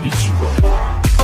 Ichigo.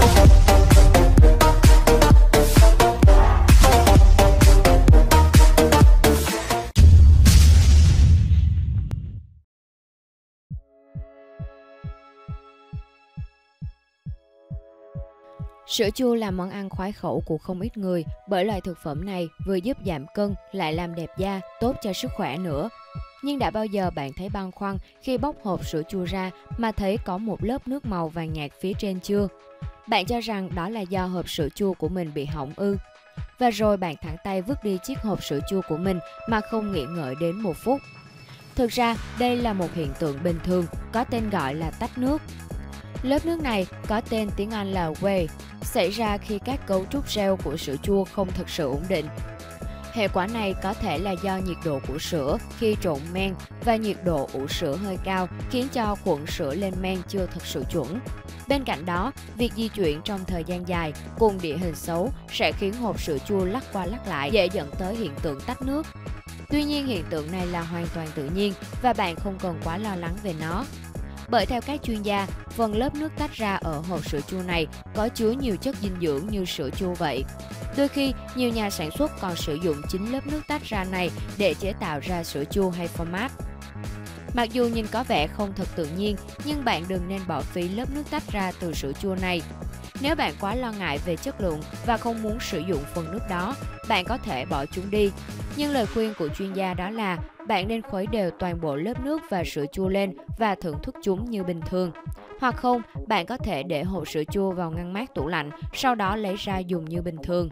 Sữa chua là món ăn khoái khẩu của không ít người bởi loại thực phẩm này vừa giúp giảm cân lại làm đẹp da, tốt cho sức khỏe nữa. Nhưng đã bao giờ bạn thấy băn khoăn khi bóc hộp sữa chua ra mà thấy có một lớp nước màu vàng nhạt phía trên chưa? Bạn cho rằng đó là do hộp sữa chua của mình bị hỏng ư? Và rồi bạn thẳng tay vứt đi chiếc hộp sữa chua của mình mà không nghĩ ngợi đến một phút. Thực ra, đây là một hiện tượng bình thường, có tên gọi là tách nước. Lớp nước này có tên tiếng Anh là whey, xảy ra khi các cấu trúc gel của sữa chua không thực sự ổn định. Hệ quả này có thể là do nhiệt độ của sữa khi trộn men và nhiệt độ ủ sữa hơi cao khiến cho cuộn sữa lên men chưa thực sự chuẩn. Bên cạnh đó, việc di chuyển trong thời gian dài cùng địa hình xấu sẽ khiến hộp sữa chua lắc qua lắc lại, dễ dẫn tới hiện tượng tách nước. Tuy nhiên hiện tượng này là hoàn toàn tự nhiên và bạn không cần quá lo lắng về nó. Bởi theo các chuyên gia, phần lớp nước tách ra ở hộp sữa chua này có chứa nhiều chất dinh dưỡng như sữa chua vậy. Đôi khi, nhiều nhà sản xuất còn sử dụng chính lớp nước tách ra này để chế tạo ra sữa chua hay format. Mặc dù nhìn có vẻ không thật tự nhiên, nhưng bạn đừng nên bỏ phí lớp nước tách ra từ sữa chua này. Nếu bạn quá lo ngại về chất lượng và không muốn sử dụng phần nước đó, bạn có thể bỏ chúng đi. Nhưng lời khuyên của chuyên gia đó là bạn nên khuấy đều toàn bộ lớp nước và sữa chua lên và thưởng thức chúng như bình thường. Hoặc không, bạn có thể để hộp sữa chua vào ngăn mát tủ lạnh, sau đó lấy ra dùng như bình thường.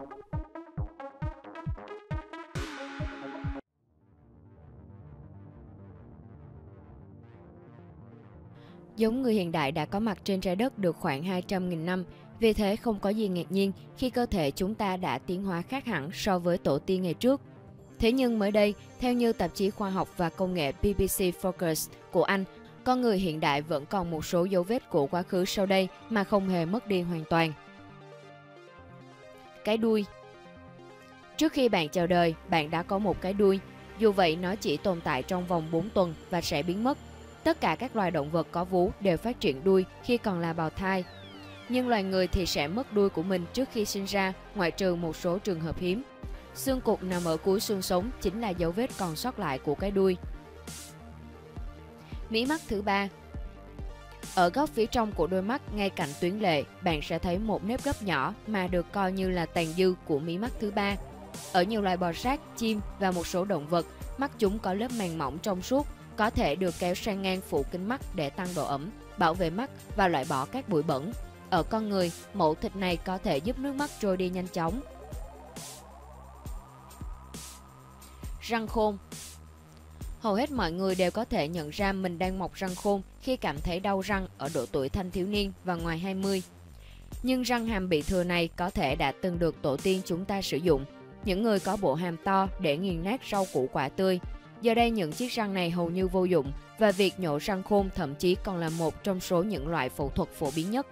Giống người hiện đại đã có mặt trên trái đất được khoảng 200.000 năm, vì thế không có gì ngạc nhiên khi cơ thể chúng ta đã tiến hóa khác hẳn so với tổ tiên ngày trước. Thế nhưng mới đây, theo như tạp chí khoa học và công nghệ BBC Focus của Anh, con người hiện đại vẫn còn một số dấu vết của quá khứ sau đây mà không hề mất đi hoàn toàn. Cái đuôi. Trước khi bạn chào đời, bạn đã có một cái đuôi. Dù vậy, nó chỉ tồn tại trong vòng 4 tuần và sẽ biến mất. Tất cả các loài động vật có vú đều phát triển đuôi khi còn là bào thai. Nhưng loài người thì sẽ mất đuôi của mình trước khi sinh ra, ngoại trừ một số trường hợp hiếm. Xương cụt nằm ở cuối xương sống chính là dấu vết còn sót lại của cái đuôi. Mí mắt thứ ba. Ở góc phía trong của đôi mắt, ngay cạnh tuyến lệ, bạn sẽ thấy một nếp gấp nhỏ mà được coi như là tàn dư của mí mắt thứ ba. Ở nhiều loài bò sát, chim và một số động vật, mắt chúng có lớp màng mỏng trong suốt, có thể được kéo sang ngang phủ kính mắt để tăng độ ẩm, bảo vệ mắt và loại bỏ các bụi bẩn. Ở con người, mẫu thịt này có thể giúp nước mắt trôi đi nhanh chóng. Răng khôn. Hầu hết mọi người đều có thể nhận ra mình đang mọc răng khôn khi cảm thấy đau răng ở độ tuổi thanh thiếu niên và ngoài 20. Nhưng răng hàm bị thừa này có thể đã từng được tổ tiên chúng ta sử dụng, những người có bộ hàm to để nghiền nát rau củ quả tươi. Giờ đây những chiếc răng này hầu như vô dụng và việc nhổ răng khôn thậm chí còn là một trong số những loại phẫu thuật phổ biến nhất.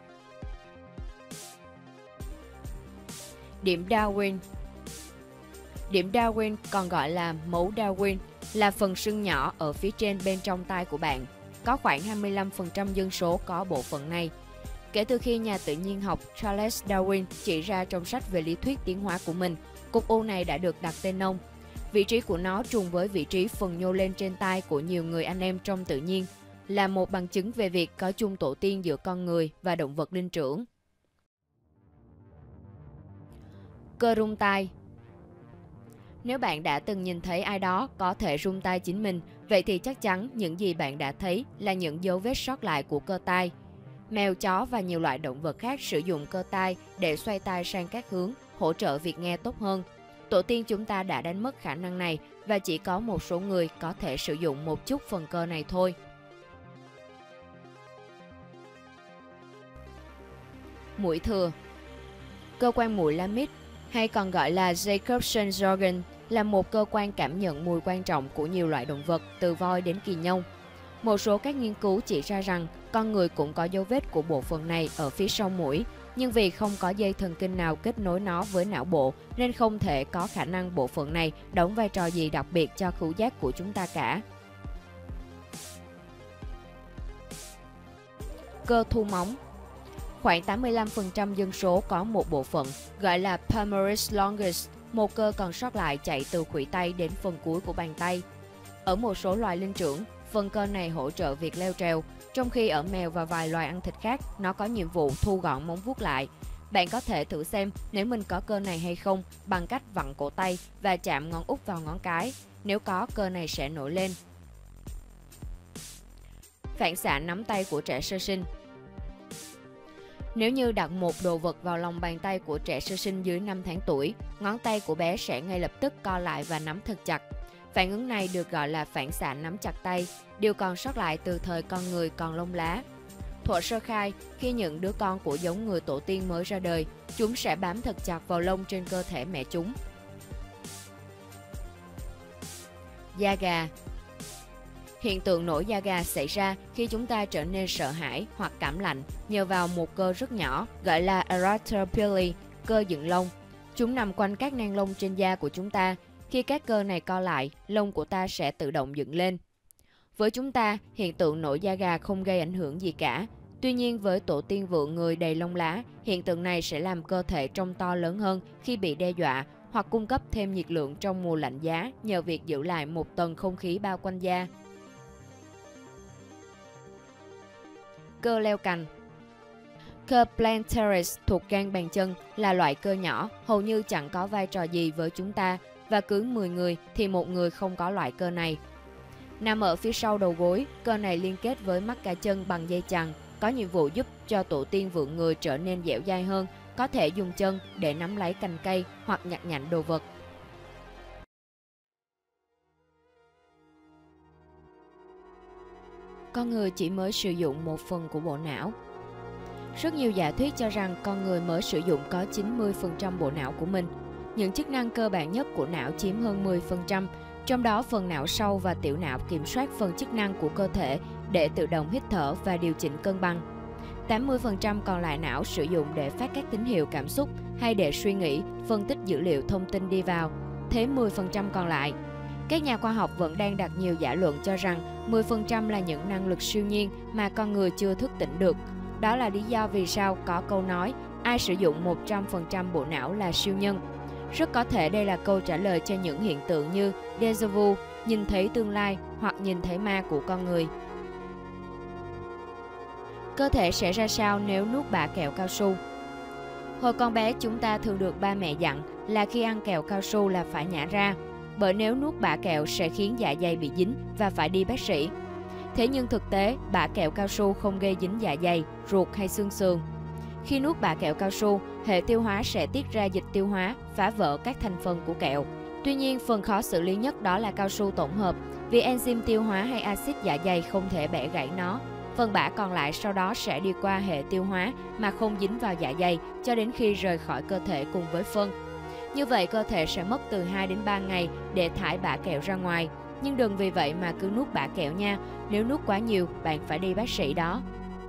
Điểm Darwin. Điểm Darwin còn gọi là mấu Darwin là phần sưng nhỏ ở phía trên bên trong tai của bạn. Có khoảng 25% dân số có bộ phận này. Kể từ khi nhà tự nhiên học Charles Darwin chỉ ra trong sách về lý thuyết tiến hóa của mình, cục u này đã được đặt tên ông. Vị trí của nó trùng với vị trí phần nhô lên trên tai của nhiều người anh em trong tự nhiên, là một bằng chứng về việc có chung tổ tiên giữa con người và động vật linh trưởng. Cơ rung tai. Nếu bạn đã từng nhìn thấy ai đó có thể rung tai chính mình, vậy thì chắc chắn những gì bạn đã thấy là những dấu vết sót lại của cơ tai. Mèo, chó và nhiều loại động vật khác sử dụng cơ tai để xoay tai sang các hướng, hỗ trợ việc nghe tốt hơn. Tổ tiên chúng ta đã đánh mất khả năng này và chỉ có một số người có thể sử dụng một chút phần cơ này thôi. Mũi thừa. Cơ quan mũi lamích, hay còn gọi là Jacobson's organ, là một cơ quan cảm nhận mùi quan trọng của nhiều loại động vật, từ voi đến kỳ nhông. Một số các nghiên cứu chỉ ra rằng con người cũng có dấu vết của bộ phận này ở phía sau mũi, nhưng vì không có dây thần kinh nào kết nối nó với não bộ nên không thể có khả năng bộ phận này đóng vai trò gì đặc biệt cho khứu giác của chúng ta cả. Cơ thu móng. Khoảng 85% dân số có một bộ phận gọi là palmaris longus, một cơ còn sót lại chạy từ khuỷu tay đến phần cuối của bàn tay. Ở một số loài linh trưởng, phần cơ này hỗ trợ việc leo trèo, trong khi ở mèo và vài loài ăn thịt khác, nó có nhiệm vụ thu gọn móng vuốt lại. Bạn có thể thử xem nếu mình có cơ này hay không bằng cách vặn cổ tay và chạm ngón út vào ngón cái. Nếu có, cơ này sẽ nổi lên. Phản xạ nắm tay của trẻ sơ sinh. Nếu như đặt một đồ vật vào lòng bàn tay của trẻ sơ sinh dưới 5 tháng tuổi, ngón tay của bé sẽ ngay lập tức co lại và nắm thật chặt. Phản ứng này được gọi là phản xạ nắm chặt tay, điều còn sót lại từ thời con người còn lông lá. Thuở sơ khai, khi những đứa con của giống người tổ tiên mới ra đời, chúng sẽ bám thật chặt vào lông trên cơ thể mẹ chúng. Da gà. Hiện tượng nổi da gà xảy ra khi chúng ta trở nên sợ hãi hoặc cảm lạnh nhờ vào một cơ rất nhỏ gọi là arthropyle, cơ dựng lông. Chúng nằm quanh các nang lông trên da của chúng ta. Khi các cơ này co lại, lông của ta sẽ tự động dựng lên. Với chúng ta, hiện tượng nổi da gà không gây ảnh hưởng gì cả. Tuy nhiên với tổ tiên vượn người đầy lông lá, hiện tượng này sẽ làm cơ thể trông to lớn hơn khi bị đe dọa hoặc cung cấp thêm nhiệt lượng trong mùa lạnh giá nhờ việc giữ lại một tầng không khí bao quanh da. Cơ leo cành. Cơ plantaris thuộc gang bàn chân là loại cơ nhỏ, hầu như chẳng có vai trò gì với chúng ta, và cứ 10 người thì một người không có loại cơ này. Nằm ở phía sau đầu gối, cơ này liên kết với mắt cá chân bằng dây chằng, có nhiệm vụ giúp cho tổ tiên vượn người trở nên dẻo dai hơn, có thể dùng chân để nắm lấy cành cây hoặc nhặt nhạnh đồ vật. Con người chỉ mới sử dụng một phần của bộ não. Rất nhiều giả thuyết cho rằng con người mới sử dụng có 90% bộ não của mình. Những chức năng cơ bản nhất của não chiếm hơn 10%, trong đó phần não sau và tiểu não kiểm soát phần chức năng của cơ thể để tự động hít thở và điều chỉnh cân bằng. 80% còn lại não sử dụng để phát các tín hiệu cảm xúc hay để suy nghĩ, phân tích dữ liệu thông tin đi vào. Thế 10% còn lại. Các nhà khoa học vẫn đang đặt nhiều giả luận cho rằng 10% là những năng lực siêu nhiên mà con người chưa thức tỉnh được. Đó là lý do vì sao có câu nói ai sử dụng 100% bộ não là siêu nhân. Rất có thể đây là câu trả lời cho những hiện tượng như déjà vu, nhìn thấy tương lai hoặc nhìn thấy ma của con người. Cơ thể sẽ ra sao nếu nuốt bã kẹo cao su? Hồi còn bé chúng ta thường được ba mẹ dặn là khi ăn kẹo cao su là phải nhả ra, bởi nếu nuốt bã kẹo sẽ khiến dạ dày bị dính và phải đi bác sĩ. Thế nhưng thực tế, bã kẹo cao su không gây dính dạ dày, ruột hay xương sườn. Khi nuốt bã kẹo cao su, hệ tiêu hóa sẽ tiết ra dịch tiêu hóa, phá vỡ các thành phần của kẹo. Tuy nhiên, phần khó xử lý nhất đó là cao su tổng hợp, vì enzyme tiêu hóa hay axit dạ dày không thể bẻ gãy nó. Phần bã còn lại sau đó sẽ đi qua hệ tiêu hóa mà không dính vào dạ dày cho đến khi rời khỏi cơ thể cùng với phân. Như vậy, cơ thể sẽ mất từ 2 đến 3 ngày để thải bã kẹo ra ngoài. Nhưng đừng vì vậy mà cứ nuốt bã kẹo nha, nếu nuốt quá nhiều, bạn phải đi bác sĩ đó.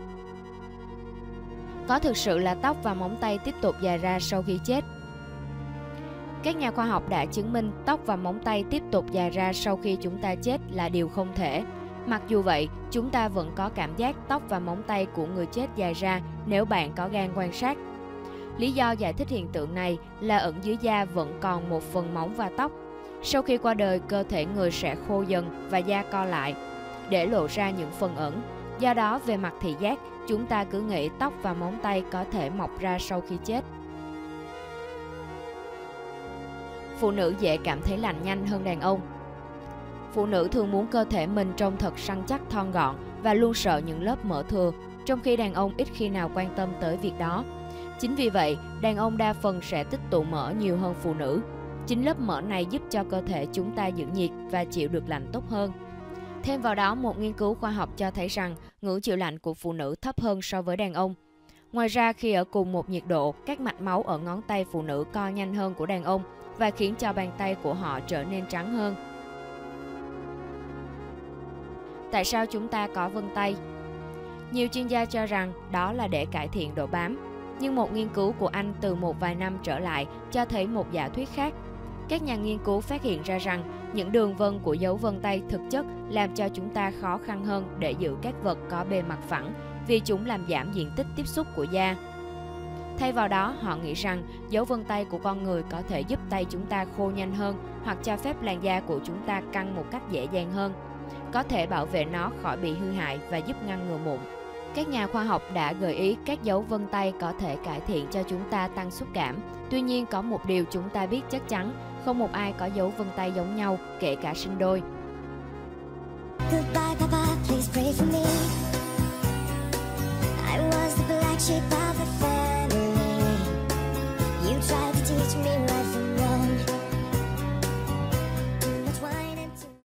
Có thực sự là tóc và móng tay tiếp tục dài ra sau khi chết? Các nhà khoa học đã chứng minh tóc và móng tay tiếp tục dài ra sau khi chúng ta chết là điều không thể. Mặc dù vậy, chúng ta vẫn có cảm giác tóc và móng tay của người chết dài ra nếu bạn có gan quan sát. Lý do giải thích hiện tượng này là ẩn dưới da vẫn còn một phần móng và tóc. Sau khi qua đời, cơ thể người sẽ khô dần và da co lại, để lộ ra những phần ẩn. Do đó, về mặt thị giác, chúng ta cứ nghĩ tóc và móng tay có thể mọc ra sau khi chết. Phụ nữ dễ cảm thấy lạnh nhanh hơn đàn ông. Phụ nữ thường muốn cơ thể mình trông thật săn chắc thon gọn và luôn sợ những lớp mỡ thừa, trong khi đàn ông ít khi nào quan tâm tới việc đó. Chính vì vậy, đàn ông đa phần sẽ tích tụ mỡ nhiều hơn phụ nữ. Chính lớp mỡ này giúp cho cơ thể chúng ta giữ nhiệt và chịu được lạnh tốt hơn. Thêm vào đó, một nghiên cứu khoa học cho thấy rằng ngưỡng chịu lạnh của phụ nữ thấp hơn so với đàn ông. Ngoài ra, khi ở cùng một nhiệt độ, các mạch máu ở ngón tay phụ nữ co nhanh hơn của đàn ông và khiến cho bàn tay của họ trở nên trắng hơn. Tại sao chúng ta có vân tay? Nhiều chuyên gia cho rằng đó là để cải thiện độ bám. Nhưng một nghiên cứu của Anh từ một vài năm trở lại cho thấy một giả thuyết khác. Các nhà nghiên cứu phát hiện ra rằng những đường vân của dấu vân tay thực chất làm cho chúng ta khó khăn hơn để giữ các vật có bề mặt phẳng, vì chúng làm giảm diện tích tiếp xúc của da. Thay vào đó, họ nghĩ rằng dấu vân tay của con người có thể giúp tay chúng ta khô nhanh hơn hoặc cho phép làn da của chúng ta căng một cách dễ dàng hơn, có thể bảo vệ nó khỏi bị hư hại và giúp ngăn ngừa mụn. Các nhà khoa học đã gợi ý các dấu vân tay có thể cải thiện cho chúng ta tăng xúc cảm. Tuy nhiên, có một điều chúng ta biết chắc chắn, không một ai có dấu vân tay giống nhau, kể cả sinh đôi. Goodbye, Papa, please pray for me. I was the black sheep of the